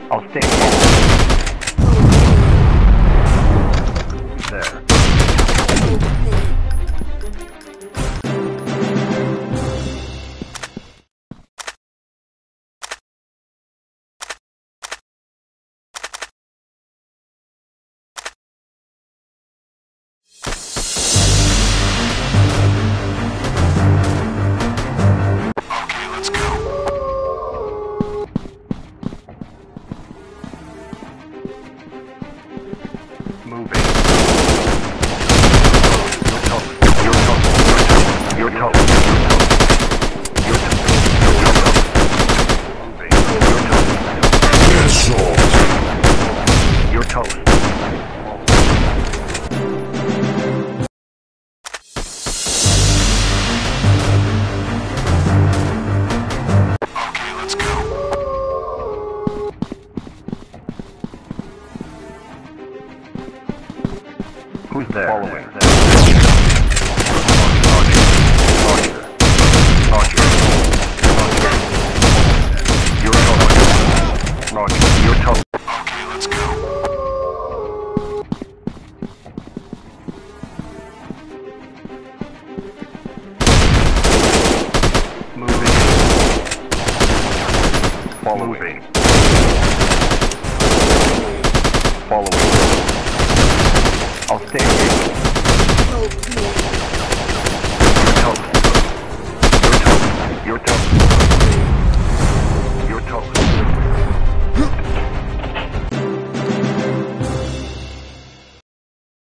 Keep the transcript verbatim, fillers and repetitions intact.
I'll stay there. Moving. You're toast. You're toast. Moving. You're toast. Okay, let's go. Who's there? Following. Roger. Roger. Roger. You're toast. Roger. You're toast. Okay, let's go. Moving. Following. Following. I'll stay here.